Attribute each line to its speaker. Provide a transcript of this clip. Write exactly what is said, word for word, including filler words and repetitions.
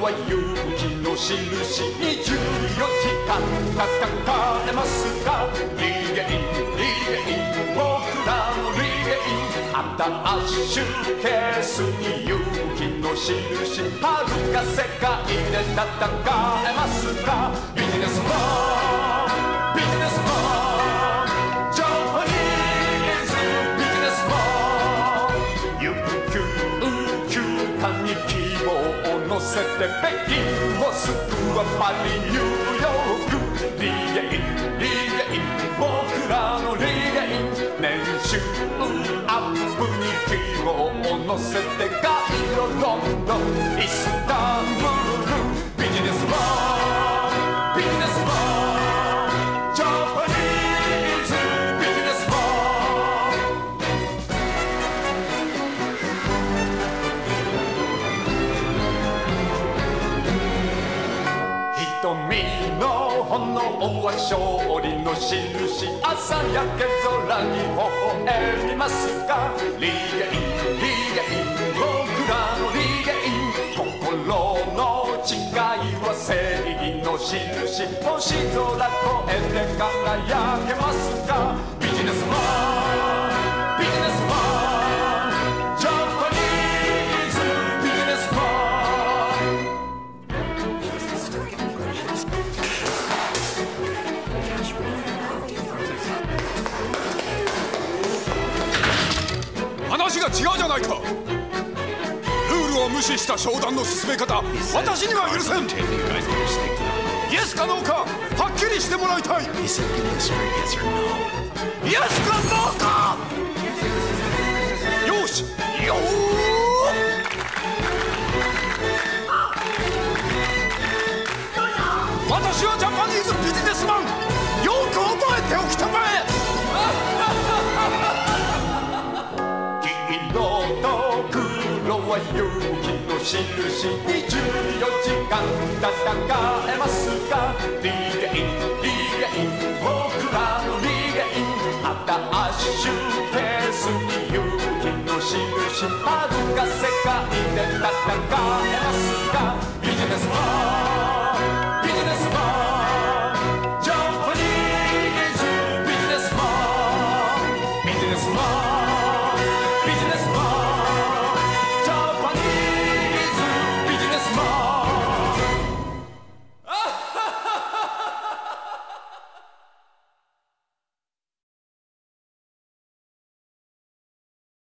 Speaker 1: は勇気の印にじゅうよじかん戦えますかリゲインリゲイン僕らのリゲインアタッシュケースに勇気の印はるか世界で戦えますかビジネスマンビジネスマンジャパニーズビジネスマン有給休暇に希望を乗せて北京モスクワパリニューヨークリゲインリゲイン僕らのリゲイン年収アップに希望を乗せてカイロロンドンイスタンブールビジネスマンビジネスマンジャパニーズビジネスマン瞳の炎は勝利の印朝焼け空に微笑みますかリゲインリゲイン僕らのリゲイン心の誓いは正義の印星空越えて輝けますかビジネスマンビジネスマンジャパニーズビジネスマン
Speaker 2: 話が違うじゃないか。ルールを無視した商談の進め方、私には許せん。イエスかノーかはっきりしてもらいたい。イエスかノーか。よしよー私はジャパニーズビジネスマン、よく覚えておきたまえ。
Speaker 1: 勇気の印にじゅうよじかん戦えますかリゲインリゲイン僕らのリゲインアタッシュケースに勇気の印はるか世界で戦えますか